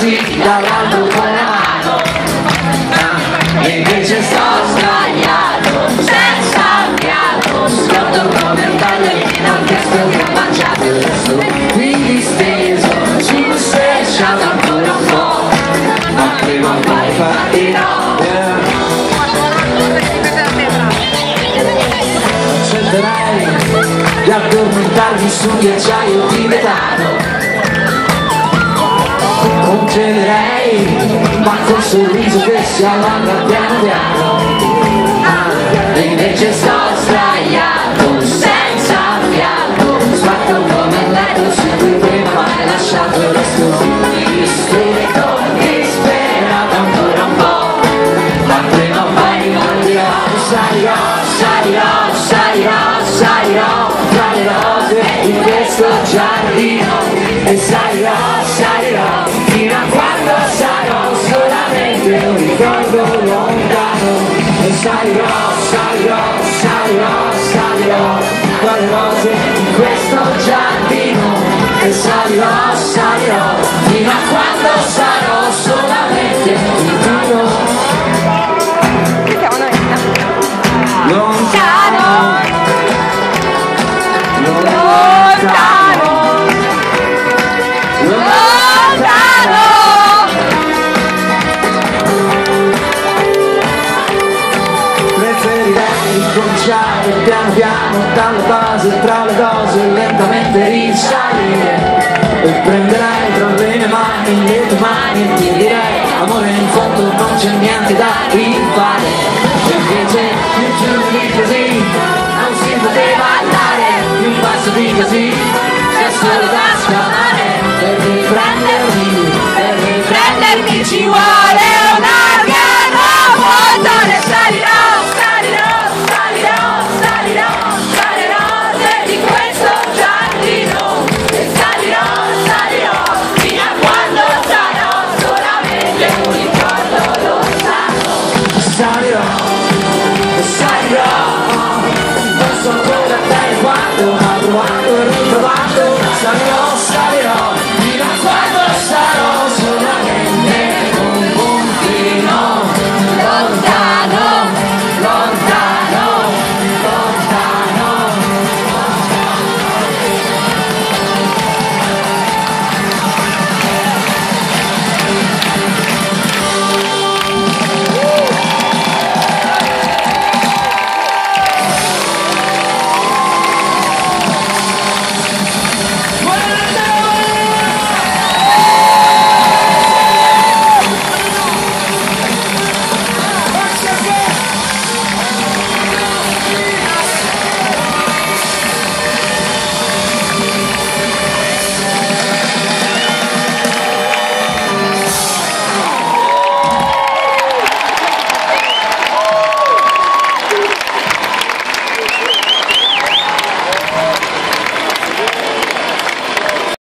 così dall'alto con la mano, e invece sto sbagliato, senza fiato, schiotto come un ballerino, ho chiesto che ho mangiato e resto qui disteso, sul sesciato ancora un po', ma prima o poi partirò. Accetterei di addormentarmi su un ghiacciaio tibetano, concederei, ma col sorriso che si allarga piano piano, e invece sto sdraiato, senza fiato, sbatto come il letto su cui prima m'hai lasciato, e resto isterico, disperato ancora un po', ma prima o poi ripartirò. Salirò, salirò, salirò, salirò tra le rose di questo giardino, e salirò, salirò fino a quando sarò solamente un ricordo lontano, e salirò, salirò, salirò, salirò tra le rose di questo giardino, e salirò, salirò fino a quando sarò solamente un ricordo lontano, lontano, lontano. Preferirei ricominciare piano piano dalle base, tra le cose, lentamente risalire, e prenderei tra le mie mani le tue mani e ti direi: amore, in fondo non c'è niente da rifare. Invece più giù di così non si poteva andare, più in basso di così c'è solo da scavare.